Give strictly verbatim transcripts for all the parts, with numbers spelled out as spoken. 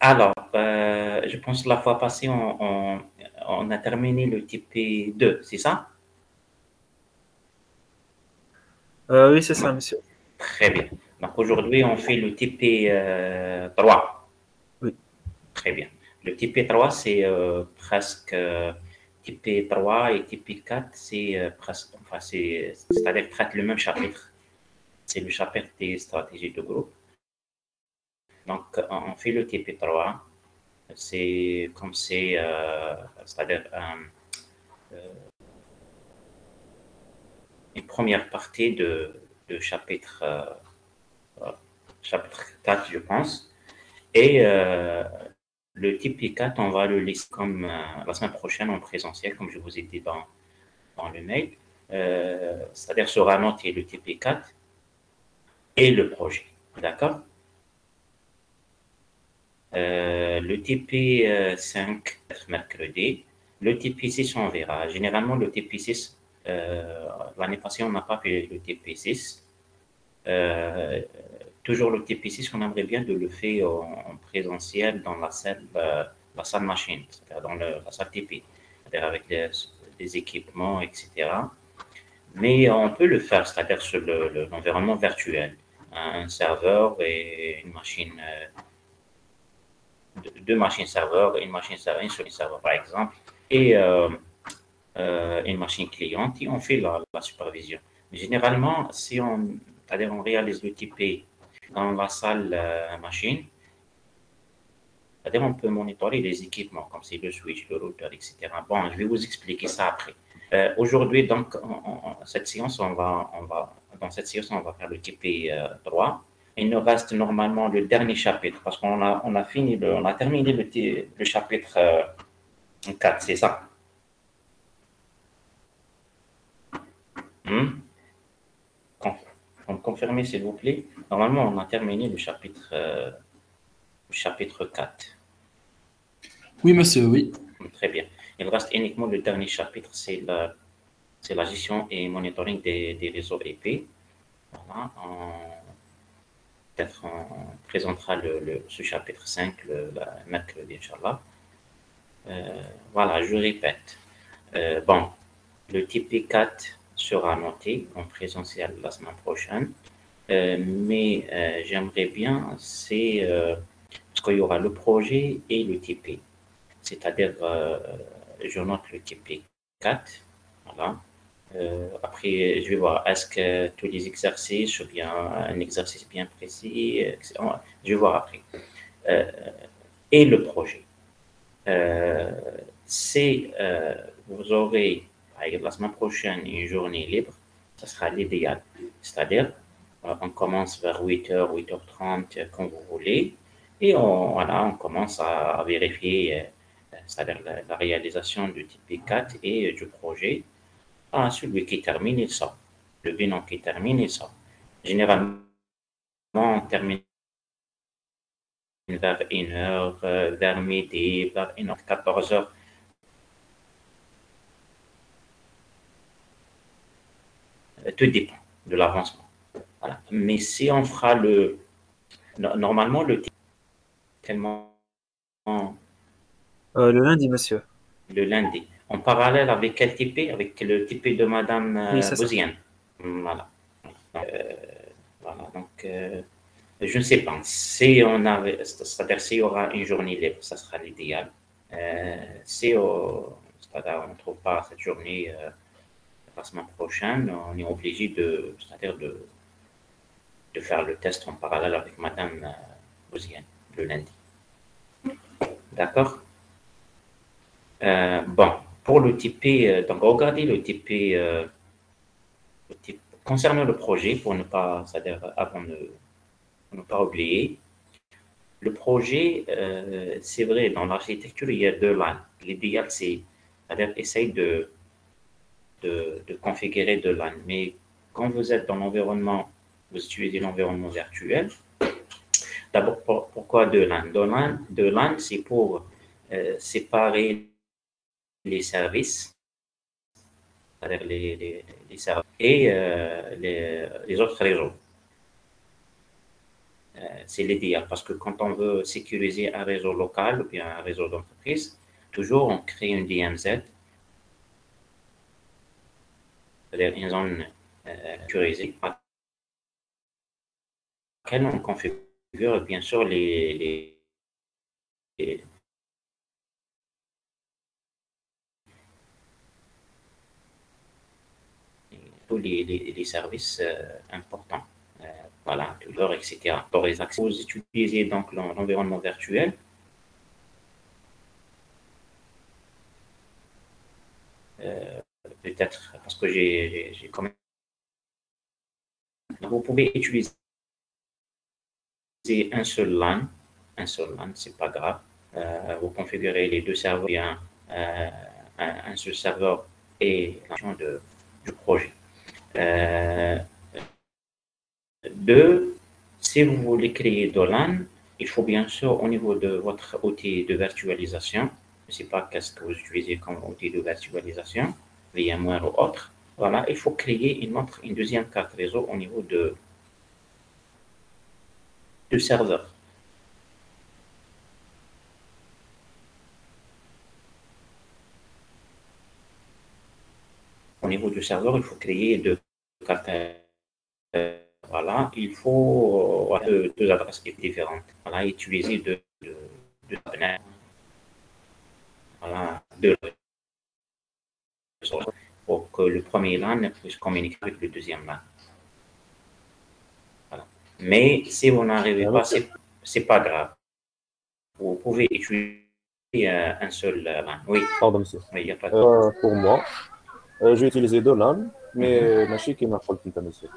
Alors, euh, je pense que la fois passée, on, on, on a terminé le T P deux, c'est ça? Euh, oui, c'est Oui. ça, monsieur. Très bien. Donc aujourd'hui, on fait le T P euh, trois. Oui. Très bien. Le T P trois, c'est euh, presque euh, T P trois et T P quatre, c'est euh, presque, enfin, c'est, c'est-à-dire traite le même chapitre. C'est le chapitre des stratégies de groupe. Donc, on on fait le T P trois. C'est comme c'est, euh, c'est-à-dire euh, euh, une première partie de, de chapitre, euh, chapitre quatre, je pense. Et euh, le T P quatre, on va le laisser comme euh, la semaine prochaine en présentiel, comme je vous ai dit dans, dans le mail. Euh, c'est-à-dire sera noté le T P quatre et le projet. D'accord? Euh, le T P cinq, mercredi. Le T P six, on verra. Généralement, le T P six, euh, l'année passée, on n'a pas fait le T P six. Euh, toujours le T P six, on aimerait bien de le faire en, en présentiel dans la salle, euh, la salle machine, c'est-à-dire dans le, la salle T P, c'est-à-dire avec les, les, équipements, et cetera. Mais on peut le faire, c'est-à-dire sur l'environnement le, virtuel, un serveur et une machine. Euh, deux machines serveurs, une machine serveur, une seule serveur par exemple, et euh, euh, une machine cliente, et on fait la, la supervision. Mais généralement, si on, c'est-à-dire on réalise le T P dans la salle euh, machine, c'est-à-dire on peut monitorer les équipements, comme c'est le switch, le routeur, et cetera. Bon, je vais vous expliquer ça après. Euh, Aujourd'hui, donc, on, on, cette séance, on va, on va, dans cette séance, on va faire le T P euh, trois. Il nous reste normalement le dernier chapitre, parce qu'on a, on a fini, le, on a terminé le, le chapitre euh, quatre, c'est ça? Hmm? Con, confirmez, s'il vous plaît. Normalement, on a terminé le chapitre, euh, le chapitre quatre. Oui, monsieur, oui. Très bien. Il reste uniquement le dernier chapitre, c'est la, c'est la gestion et monitoring des, des réseaux I P. Voilà. Peut-être on présentera le, le, ce chapitre cinq le, le mercredi, Inch'Allah. Euh, voilà, je répète. Euh, bon, le T P quatre sera noté en présentiel la semaine prochaine. Euh, mais euh, j'aimerais bien, c'est euh, parce qu'il y aura le projet et le T P. C'est-à-dire, euh, je note le T P quatre. Voilà. Euh, après, je vais voir, est-ce que tous les exercices ou bien un exercice bien précis, et cetera. Je vais voir après. Euh, et le projet. Euh, c'est, euh, vous aurez, par exemple, la semaine prochaine, une journée libre, ce sera l'idéal. C'est-à-dire, euh, on commence vers huit heures, huit heures trente, quand vous voulez, et on, voilà, on commence à, à vérifier, euh, c'est-à-dire la, la réalisation du T P quatre et euh, du projet. Ah, celui qui termine, il sort. Le bilan qui termine, il sort. Généralement, on termine vers une heure, euh, vers midi, vers une heure, quatorze heures. Tout dépend de l'avancement. Voilà. Mais si on fera le... Normalement, le tellement Euh, le lundi, monsieur. le lundi. En parallèle avec quel T P? Avec le T P de Madame Oui, euh, c'est ça. Bouziane. Voilà. Euh, voilà. Donc, euh, je ne sais pas. Si on avait, c'est-à-dire s'il y aura une journée libre, ça sera l'idéal. Euh, si on ne trouve pas cette journée euh, la semaine prochaine, on est obligé de, c'est-à-dire de, de faire le test en parallèle avec Madame euh, Bouziane le lundi. D'accord? Euh, bon, pour le T P, euh, donc regardez le T P, euh, le T P concernant le projet, pour ne pas, c'est-à-dire avant de pour ne pas oublier. Le projet, euh, c'est vrai, dans l'architecture, il y a deux LAN. L'idéal, c'est, c'est-à-dire essayer de, de, de configurer deux LAN. Mais quand vous êtes dans l'environnement, vous utilisez l'environnement virtuel. D'abord, pour, pourquoi deux LAN? Deux LAN, deux LAN c'est pour euh, séparer les services, c'est-à-dire les, les, les services et euh, les, les autres réseaux. euh, c'est l'idéal parce que quand on veut sécuriser un réseau local ou bien un réseau d'entreprise, toujours on crée une D M Z, c'est-à-dire une zone euh, sécurisée, à laquelle on configure bien sûr les, les, les tous les, les, les services euh, importants. Euh, voilà, toujours, et cetera. Pour les accès, vous utilisez donc l'environnement virtuel. Euh, Peut-être parce que j'ai quand même. Vous pouvez utiliser un seul LAN, un seul LAN, c'est pas grave. Euh, vous configurez les deux serveurs, bien euh, un, un seul serveur et la de, du projet. Euh, Deux, si vous voulez créer de LAN, il faut bien sûr au niveau de votre outil de virtualisation, je ne sais pas qu'est-ce que vous utilisez comme outil de virtualisation, VMware ou autre, voilà, il faut créer une autre, une deuxième carte réseau au niveau de, du serveur. Au niveau du serveur, il faut créer deux cartes. Euh, voilà, il faut euh, deux, deux adresses différentes. Voilà, utiliser deux, deux, deux voilà, deux pour que le premier LAN puisse communiquer avec le deuxième LAN. Voilà. Mais si vous n'arrivez pas, ce n'est pas grave. Vous pouvez utiliser euh, un seul LAN. Oui. Pardon, monsieur. Oui, il y a pas de... euh, pour moi, euh, j'ai utilisé deux LAN, mais je suis qui m'a fait le monsieur.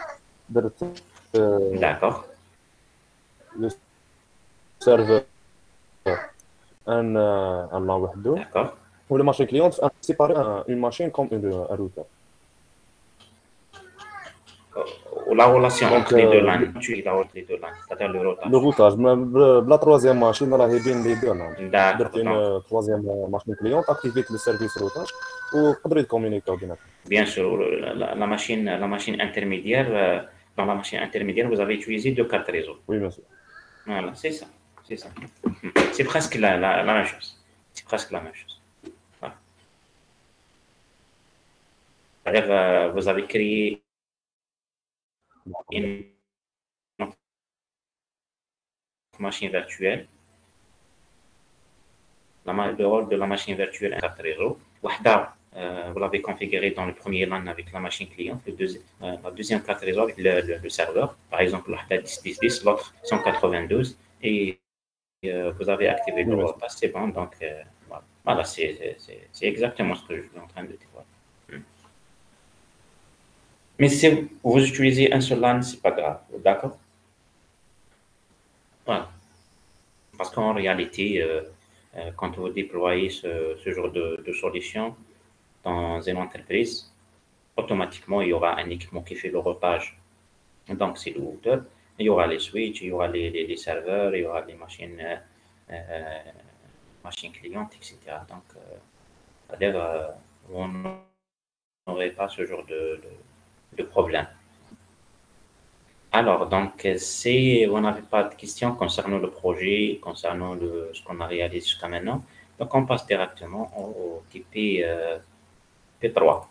Euh, D'accord. Le serveur, un, un LAN وحده. D'accord. Ou le machine client, séparer un, une machine comme une, un routeur. La relation Donc, entre les deux euh, LAN, tu es entre les deux LAN, c'est-à-dire le routage. Le routage, la troisième machine, elle a bien les deux LAN. D'accord. Une Donc, troisième machine client, activer le service routage ou pouvez communiquer avec. bien sûr, la, la, machine, la machine intermédiaire, euh, dans la machine intermédiaire, vous avez utilisé deux cartes réseau. Oui, monsieur. Voilà, c'est ça. C'est ça. C'est presque la, la, la même chose. C'est presque la même chose. Voilà. C'est-à-dire, euh, vous avez créé une machine virtuelle. La, le rôle de la machine virtuelle est un carte réseau. Wahda, euh, vous l'avez configuré dans le premier LAN avec la machine client, le deuxi euh, la deuxième carte réseau avec le, le, le serveur. Par exemple, Wahda dix dix dix, l'autre cent quatre-vingt-douze. Et euh, vous avez activé le mot de passe, c'est bon. Donc, euh, voilà, voilà c'est exactement ce que je suis en train de dire. Hmm. Mais si vous utilisez un seul LAN, c'est pas grave, d'accord? Voilà. Parce qu'en réalité, euh, euh, quand vous déployez ce, ce genre de, de solution dans une entreprise, automatiquement, il y aura un équipement qui fait le routage. Donc, c'est le routeur. Il y aura les switches, il y aura les, les, les serveurs, il y aura les machines, euh, euh, machines clientes, et cetera. Donc, euh, c'est-à-dire, euh, vous n'aurez pas ce genre de, de, de problème. Alors, donc, si vous n'avez pas de questions concernant le projet, concernant le, ce qu'on a réalisé jusqu'à maintenant, donc on passe directement au, au T P euh, P trois.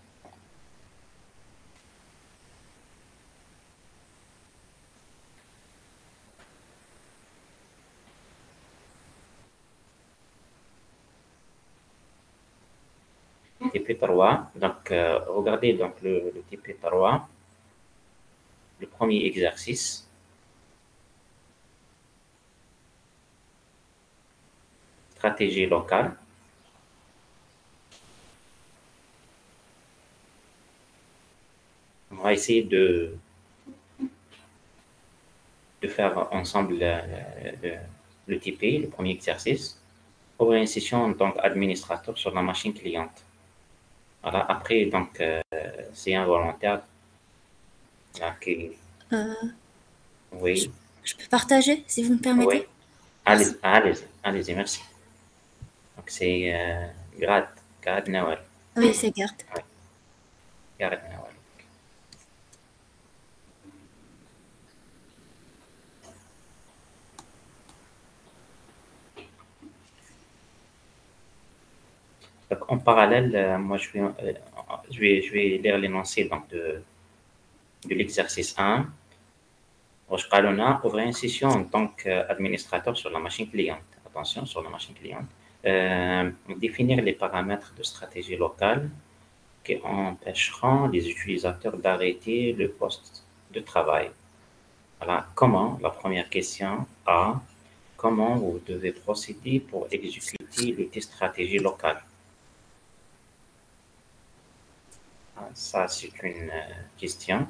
T P trois, donc euh, regardez donc le, le T P trois, le premier exercice. Stratégie locale. On va essayer de, de faire ensemble le, le, le T P, le premier exercice. Ouvrir une session en tant qu'administrateur sur la machine cliente. Voilà, après, donc, euh, c'est involontaire. Okay. Euh, Oui. Je, je peux partager, si vous me permettez? Oui. Allez-y, allez-y, allez-y, merci. Donc, c'est euh, Gad, Gad Nawal. Oui, c'est Gard. Oui. Gad Nawal. Donc, en parallèle, euh, moi, je vais, euh, je vais, je vais lire l'énoncé donc, de, de l'exercice un. Je vais ouvrir une session en tant qu'administrateur sur la machine cliente. Attention, sur la machine cliente. Euh, définir les paramètres de stratégie locale qui empêcheront les utilisateurs d'arrêter le poste de travail. Voilà, comment, la première question A, comment vous devez procéder pour exécuter l'outil stratégie locale? Ça, c'est une euh, question.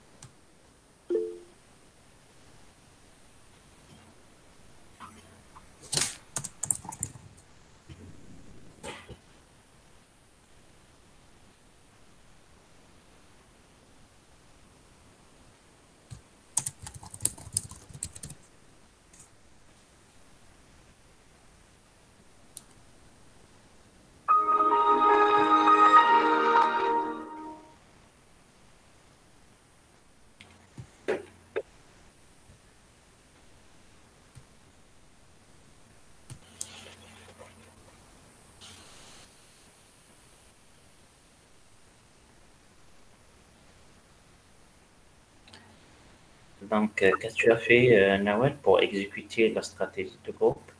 Donc, euh, qu'est-ce que tu as fait, euh, Nawel, pour exécuter la stratégie de groupe?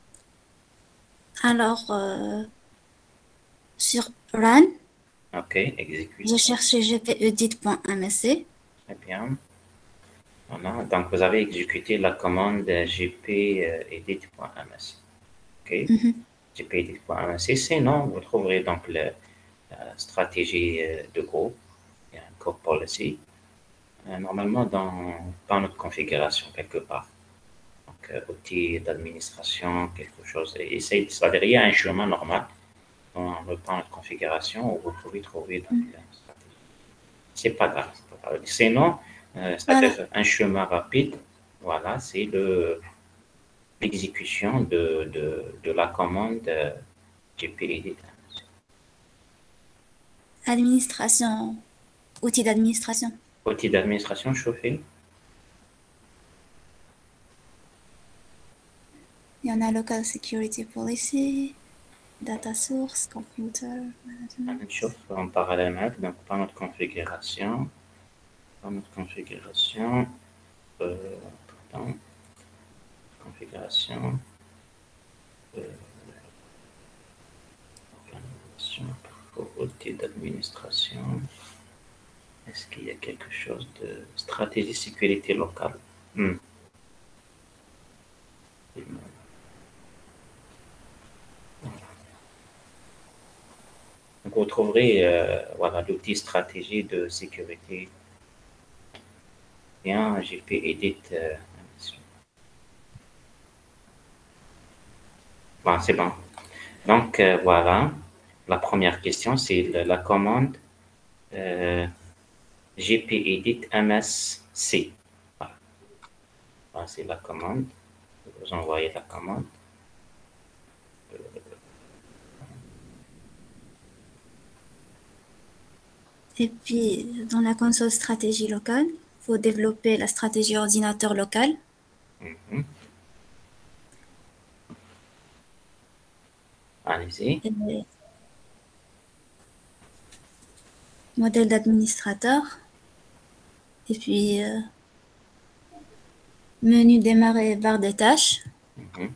Alors, euh, sur Run, OK, exécute. j'ai cherché gpedit.msc. Très bien. Voilà, donc vous avez exécuté la commande gpedit.msc. OK, Mhm. gpedit.msc. Sinon, vous trouverez donc la stratégie de groupe, il y a un groupe policy, normalement dans, dans notre configuration quelque part. Donc, euh, outils d'administration, quelque chose. Et c'est-à-dire il y a un chemin normal dans le plan de configuration où vous pouvez trouver donc, la stratégie. C'est pas grave. C'est pas grave. Sinon, euh, c'est-à-dire voilà. Un chemin rapide, voilà, c'est le l'exécution de, de, de la commande euh, gpedit. Administration, outils d'administration. Outils d'administration chauffé. Il y en a Local Security Policy, Data Source, Computer Management. Chauffe en parallèle, donc par notre configuration. Par notre configuration. Euh, pardon, configuration. Euh, organisation pour outils d'administration. Est-ce qu'il y a quelque chose de stratégie sécurité locale? hmm. Donc, vous trouverez euh, voilà, l'outil stratégie de sécurité. Bien, gpedit. Euh, bon, c'est bon. Donc, euh, voilà. La première question, c'est la, la commande euh, gpedit msc. Voilà. Voilà, c'est la commande. Vous envoyez la commande. Euh, Et puis, dans la console stratégie locale, il faut développer la stratégie ordinateur local. Mm-hmm. Allez-y. Modèle d'administrateur. Et puis, euh, menu démarrer barre des tâches. Mm-hmm.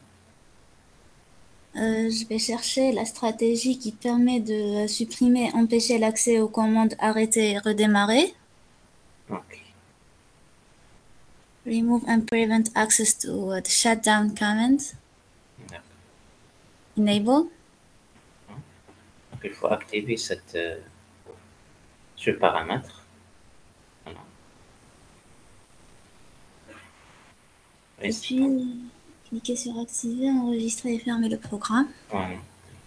Euh, je vais chercher la stratégie qui permet de supprimer, empêcher l'accès aux commandes arrêter et redémarrer. Okay. Remove and prevent access to uh, the shutdown command. Yeah. Enable. Donc, il faut activer cette, euh, ce paramètre. Voilà. Et puis, cliquez sur activer, enregistrer et fermer le programme. Voilà.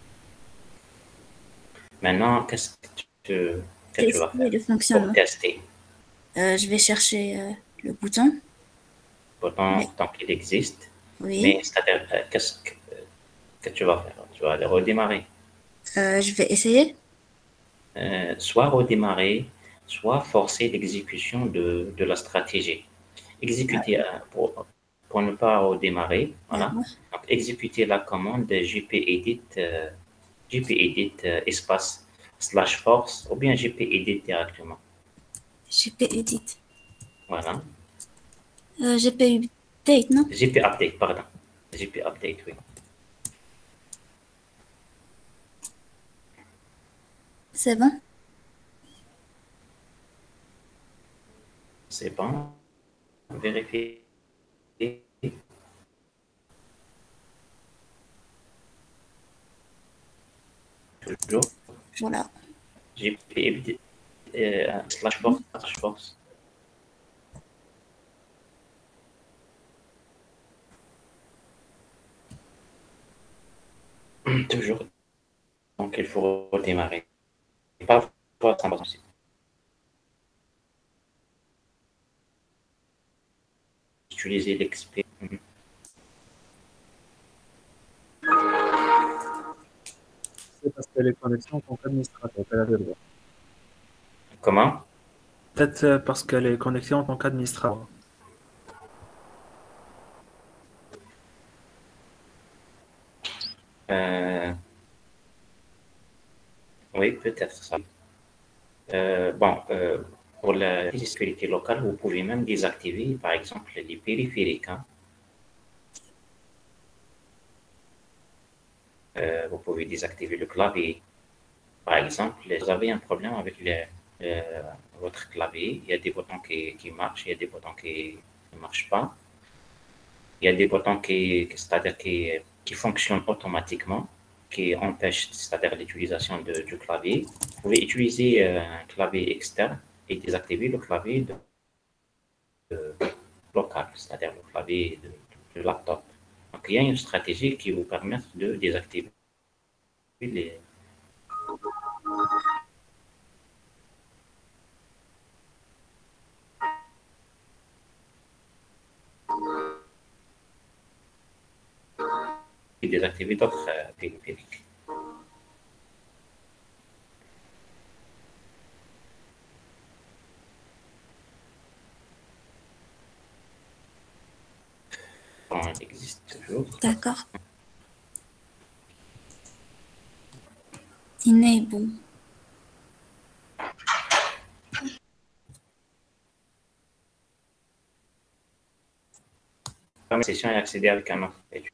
Maintenant, qu'est-ce que tu, que tu vas faire le fonctionnement. pour tester? Euh, je vais chercher euh, le bouton. Bouton, oui. Donc, il existe. Oui. Mais c'est-à-dire, euh, qu'est-ce que, euh, que tu vas faire? Tu vas le redémarrer. Euh, je vais essayer. Euh, soit redémarrer, soit forcer l'exécution de, de la stratégie. Exécuter ah. pour, pour ne pas redémarrer. Voilà. Donc, exécuter la commande gpedit euh, gpedit euh, espace slash force ou bien gpedit directement. gpedit. Voilà. Euh, gpupdate, non? gpupdate, pardon. gpupdate, oui. C'est bon? C'est bon. Vérifiez. Toujours. Voilà. gpedit euh, slash force slash force. Toujours. Donc, il faut redémarrer. Parfois, ça marche aussi. Utiliser l'expert. C'est parce que les connexions en tant qu'administrateur, elle avait le droit. Comment? Peut-être euh, parce qu'elle est connectée en tant qu'administrateur. Euh, oui, peut-être ça. Euh, bon, euh, pour la sécurité locale, vous pouvez même désactiver, par exemple, les périphériques. Hein. Euh, vous pouvez désactiver le clavier. Par exemple, vous avez un problème avec le, euh, votre clavier. Il y a des boutons qui, qui marchent, il y a des boutons qui ne marchent pas. Il y a des boutons qui, c'est-à-dire qui, qui fonctionnent automatiquement, qui empêchent, c'est-à-dire l'utilisation de- du clavier. Vous pouvez utiliser euh, un clavier externe et désactiver le clavier de, de- local, c'est-à-dire le clavier de, de laptop. Donc, il y a une stratégie qui vous permet de désactiver les, et désactiver d'autres euh, périphériques. Bon, il existe toujours. D'accord. Enable. Fermer la session et accéder avec un autre page.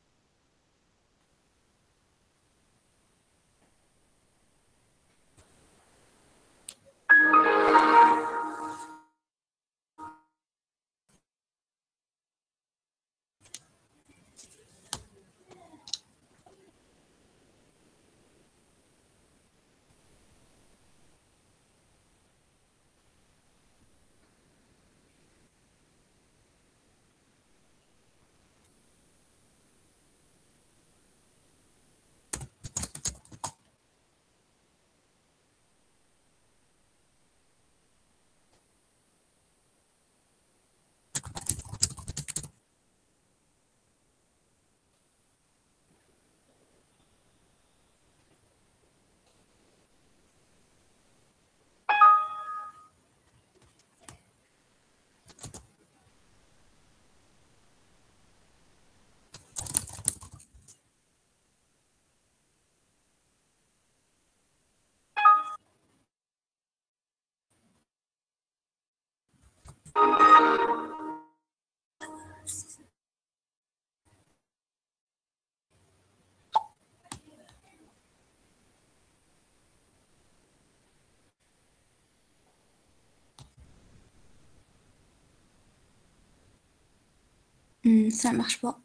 Hmm, ça marche pas.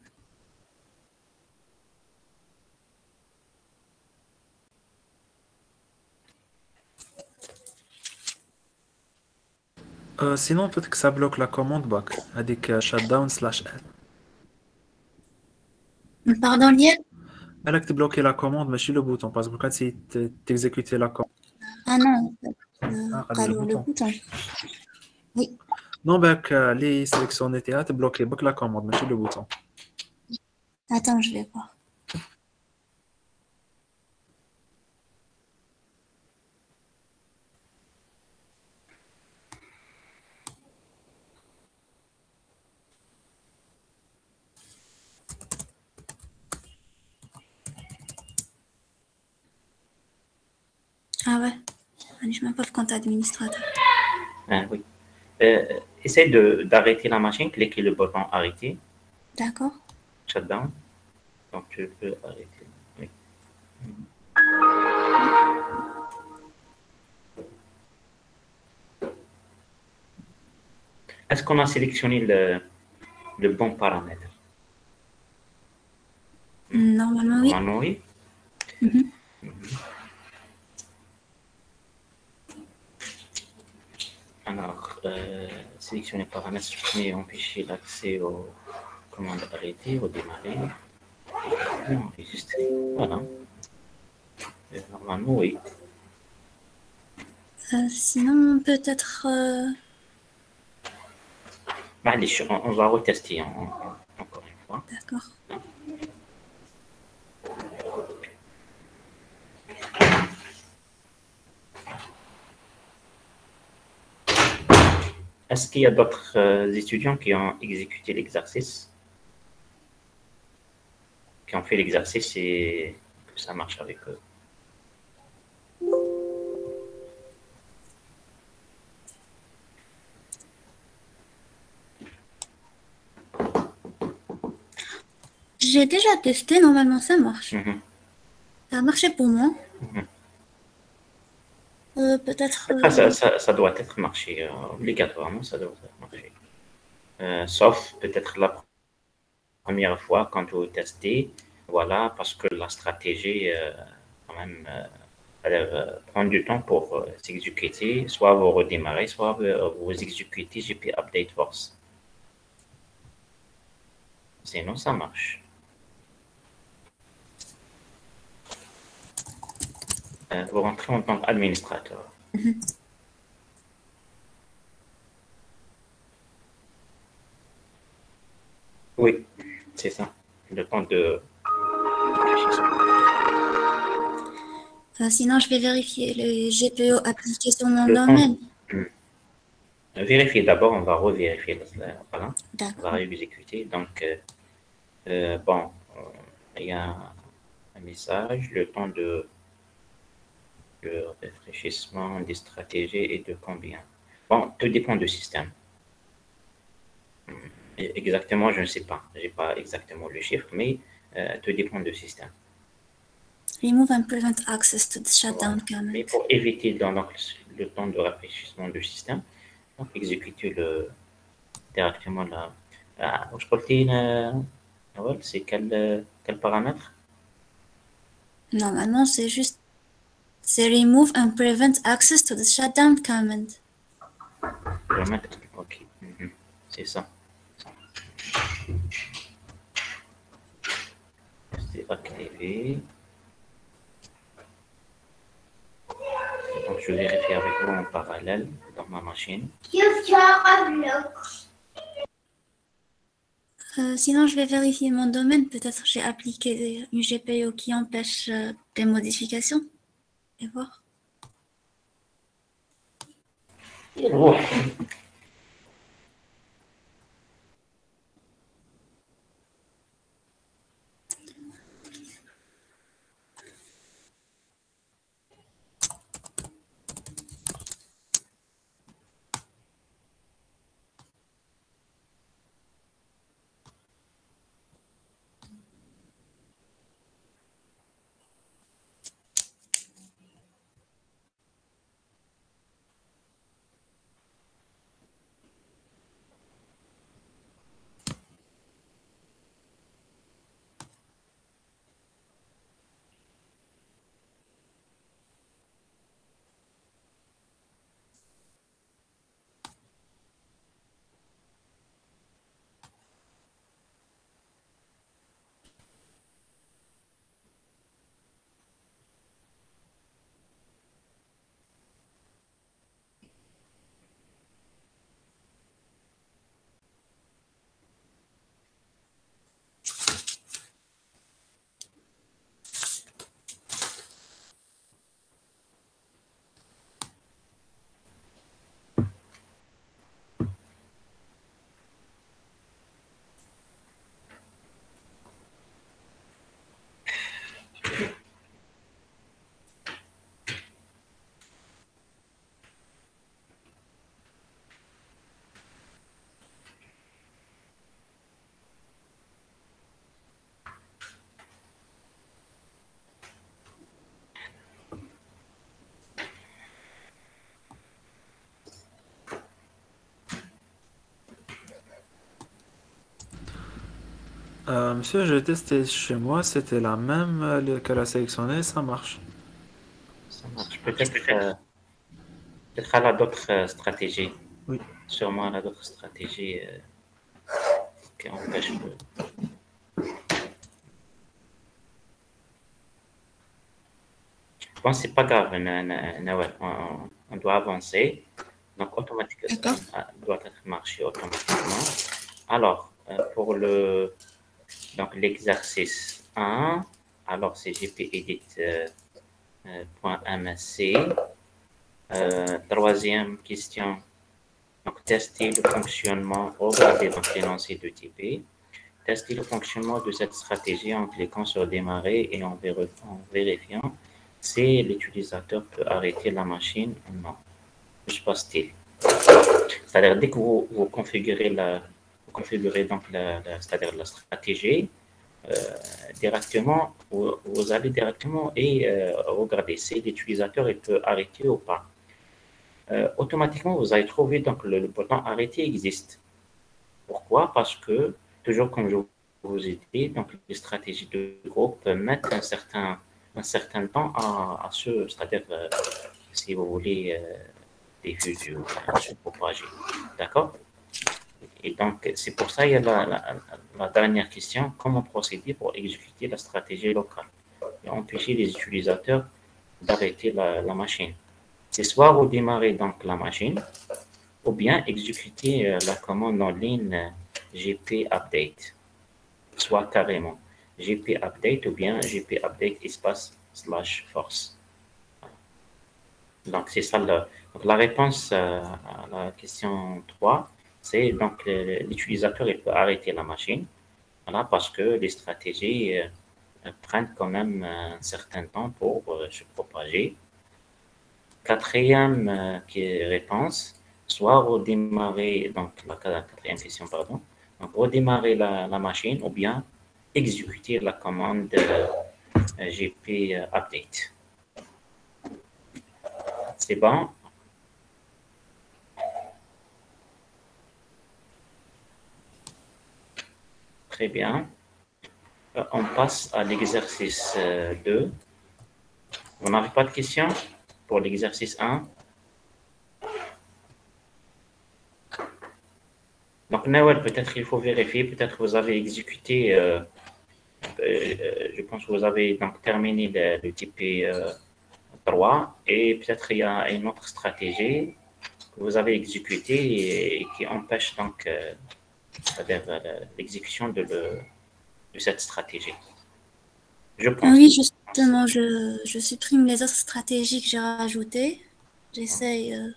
Euh, sinon, peut-être que ça bloque la commande back avec euh, shutdown slash L. Pardon, Liel? Elle a bloqué la commande, mais je le bouton. Parce que quand si t'exécutais la commande, Ah non, euh, ah, le alors le bouton. bouton. Oui, Non, ben, que les sélections étaient à te bloquer, bloque la commande, mais je le bouton. attends, je vais voir. Ah ouais, je n'ai même pas le compte administrateur. Ah, oui. Euh, essaie de, d'arrêter la machine, cliquez le bouton arrêter, D'accord. shutdown. Donc tu peux arrêter. Oui. Est-ce qu'on a sélectionné le, le bon paramètre? Normalement, oui. Normalement, oui. Mhm. Alors, euh, sélectionner paramètres, supprimer, empêcher l'accès aux commandes arrêtées, redémarrer, et enregistrer. Voilà. Euh, normalement, oui. Euh, sinon, peut-être... euh, Allez, on, on va retester en- en- encore une fois. D'accord. Est-ce qu'il y a d'autres euh, étudiants qui ont exécuté l'exercice, qui ont fait l'exercice et que ça marche avec eux? J'ai déjà testé, normalement ça marche. Mhm. Ça a marché pour moi. Mhm. Euh, peut-être... Ah, ça, euh, ça- ça doit être marché, euh, obligatoirement, ça doit être marché. Euh, sauf peut-être la première fois quand vous testez, voilà, parce que la stratégie, euh, quand même, euh, elle euh, prend du temps pour euh, s'exécuter. Soit vous redémarrez, soit euh, vous exécutez G P Update Force. Sinon, ça marche. Euh, vous rentrez en tant qu'administrateur. Oui, c'est ça. Le temps de réfléchissement. euh, sinon, je vais vérifier les G P O appliqués sur mon Le temps. domaine. Hmm. Vérifier d'abord, on va revérifier. Voilà. On va D'accord. réexécuter. Donc, euh, euh, bon, euh, il y a un message, le temps de, de réfléchissement, des stratégies et de combien. Bon, tout dépend du système. Hmm. Et exactement, je ne sais pas. Je n'ai pas exactement le chiffre, mais euh, tout dépend du système. Remove and prevent access to the shutdown Voilà. command. Mais pour éviter dans, donc, le temps de réfléchissement du système, donc exécuter le, directement là. Ah, je قلتي لنا أول c'est quel, quel paramètre? Normalement, c'est juste... C'est remove and prevent access to the shutdown command. Paramètre, ok. Mhm. C'est ça. C'est activé. Donc je vérifie avec vous en parallèle dans ma machine. Euh, sinon, je vais vérifier mon domaine. Peut-être j'ai appliqué une G P O qui empêche euh, des modifications. Et voir. Oh. Euh, monsieur, j'ai testé chez moi, c'était la même euh, qu'elle a sélectionnée, ça marche. Ça marche. Peut-être euh, peut-être elle a d'autres euh, stratégies. Oui. Sûrement, elle a d'autres stratégies euh, qui empêchent le... Bon, c'est pas grave, Na- Na- Nawel. On, on doit avancer. Donc, automatiquement, D'accord. ça doit être marché automatiquement. Alors, euh, pour le donc l'exercice un, alors c'est gpedit euh, euh, point msc. Euh, troisième question, donc tester le fonctionnement, regarder donc l'énoncé de type. Tester le fonctionnement de cette stratégie en cliquant sur démarrer et en, vér- en vérifiant si l'utilisateur peut arrêter la machine ou non. Que se passe-t-il? C'est-à-dire, dès que vous, vous configurez, la, vous configurez donc la, la- c'est-à-dire la stratégie, euh, directement, vous, vous allez directement et euh, regarder si l'utilisateur il peut arrêter ou pas. Euh, automatiquement, vous allez trouver donc le, le bouton arrêter existe. Pourquoi? Parce que, toujours comme je vous ai dit, donc les stratégies de groupe mettent un certain, un certain temps à, à se, c'est-à-dire, euh, si vous voulez, euh, diffuser ou se propager. D'accord? Et donc, c'est pour ça, il y a la, la, la dernière question, comment procéder pour exécuter la stratégie locale et empêcher les utilisateurs d'arrêter la, la machine. C'est soit redémarrer donc la machine, ou bien exécuter euh, la commande en ligne euh, gp-update, soit carrément gp-update ou bien gp-update espace slash force. Donc, c'est ça. Le, donc, la réponse euh, à la question trois, c'est donc euh, l'utilisateur il peut arrêter la machine, voilà, parce que les stratégies euh, prennent quand même un certain temps pour euh, se propager. Quatrième euh, qui est réponse, soit redémarrer, donc la quatrième question, pardon, donc redémarrer la, la machine ou bien exécuter la commande euh, gp update. C'est bon? Très bien. Euh, On passe à l'exercice euh, deux. Vous n'avez pas de questions pour l'exercice un? Donc, Nawel, peut-être il faut vérifier, peut-être vous avez exécuté, euh, euh, je pense que vous avez donc terminé le, le type euh, trois et peut-être il y a une autre stratégie que vous avez exécutée et, et qui empêche donc euh, c'est-à-dire, euh, l'exécution de, le- de cette stratégie. Je Ah pense. oui, justement, je, je supprime les autres stratégies que j'ai rajoutées. J'essaye. Euh,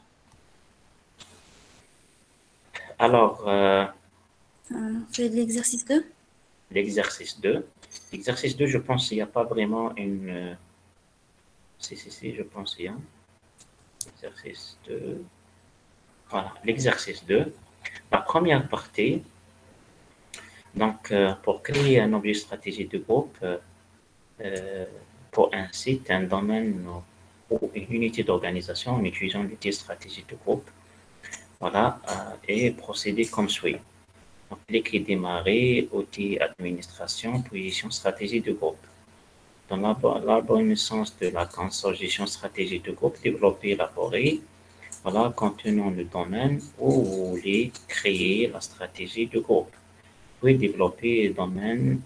Alors, euh, on fait de l'exercice deux. l'exercice deux. L'exercice deux, je pense qu'il n'y a pas vraiment une... euh, Si, si, si, je pense qu'il y a. Exercice deux. Voilà, l'exercice deux. La première partie, donc, euh, pour créer un objet stratégie de groupe, euh, euh, pour un site, un domaine ou une unité d'organisation en utilisant l'outil stratégie de groupe, voilà, euh, et procéder comme suit. Donc, cliquez démarrer, outil administration, position stratégie de groupe. Dans l'abonnaissance de la console gestion stratégie de groupe, développer, élaborer, voilà, contenant le domaine où vous voulez créer la stratégie de groupe. Vous pouvez développer le domaine,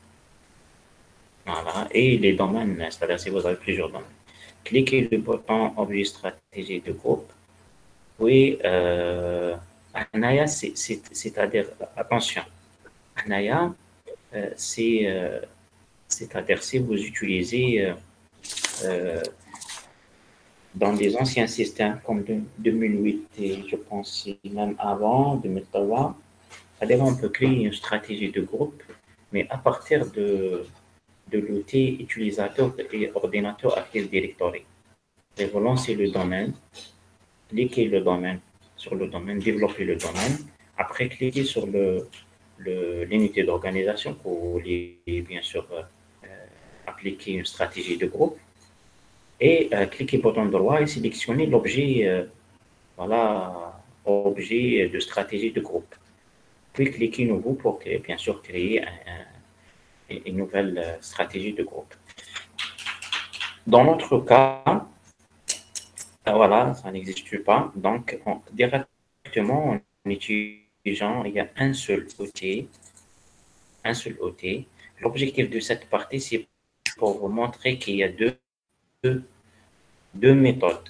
voilà, et les domaines, c'est-à-dire si vous avez plusieurs domaines. Cliquez le bouton objet stratégie de groupe. Oui, euh, Anaya, c'est-à-dire, attention, Anaya, euh, c'est, euh, c'est-à-dire si vous utilisez euh, euh, dans des anciens systèmes comme de, deux mille huit et je pense même avant, deux mille trois, c'est-à-dire on peut créer une stratégie de groupe, mais à partir de, de l'outil utilisateur et ordinateur Active Directory. Et vous lancez le domaine, cliquez le domaine sur le domaine, développez le domaine. Après, cliquez sur le, le, l'unité d'organisation pour vous voulez bien sûr euh, appliquer une stratégie de groupe. Et euh, cliquez bouton droit et sélectionnez l'objet, euh, voilà, objet de stratégie de groupe. Puis cliquez nouveau pour créer, bien sûr créer un, un, une nouvelle stratégie de groupe. Dans notre cas, voilà, ça n'existe pas. Donc, on, directement, en utilisant, il y a un seul outil, un seul outil. L'objectif de cette partie, c'est pour vous montrer qu'il y a deux, deux, deux méthodes.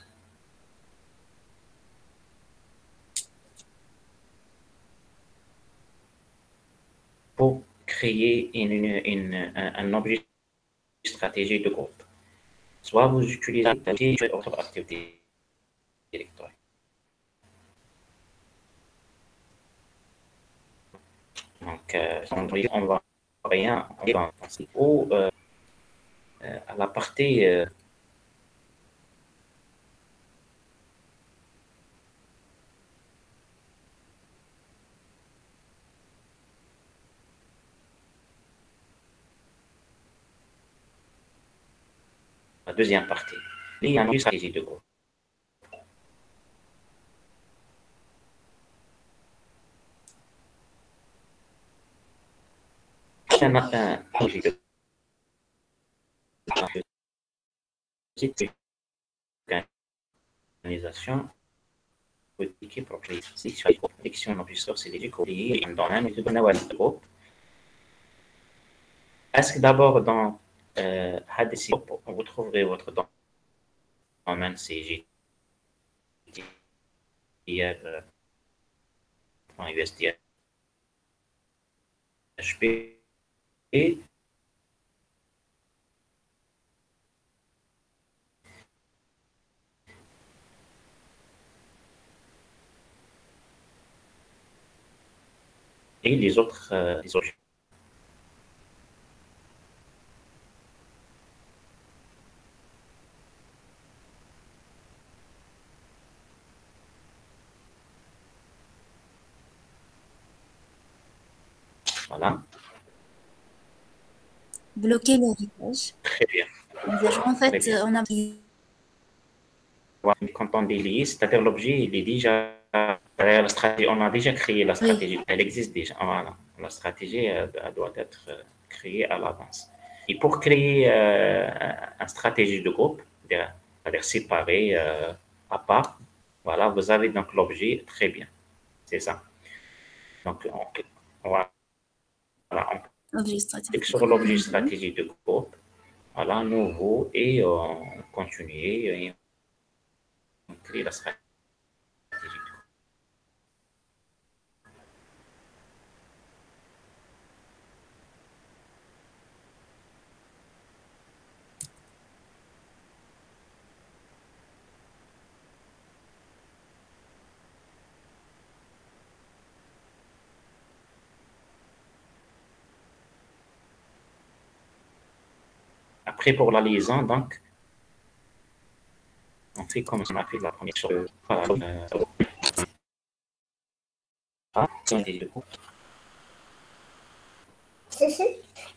Pour créer une, une, un, un objet stratégie de groupe. Soit vous utilisez votre activité électorale. Donc, euh, on va rien ou euh, à la partie euh, la deuxième partie. Il y a une stratégie de groupe. Un matin, j'ai organisation équipe pour créer une protection d'enregistreur C D G courrier dans un méthode de groupe. Est-ce que d'abord dans euh, vous trouverez votre domaine C G U S D H P et et les autres euh, les autres. Voilà. Bloquer l'héritage. Très bien. En fait, on a... Quand on délie, c'est-à-dire l'objet, il est déjà, la stratégie, on a déjà créé la stratégie, oui. Elle existe déjà. Voilà. La stratégie elle, elle doit être créée à l'avance. Et pour créer euh, une stratégie de groupe, c'est-à-dire séparée euh, à part, voilà, vous avez donc l'objet, très bien, c'est ça. Donc, on, voilà, on clique sur l'objet stratégie de groupe, voilà, nouveau, et on continue, et on crée la stratégie. Après, pour la liaison, donc, on fait comme on a fait la première chose. Voilà. Euh, ah, c'est un des deux. C'est ça.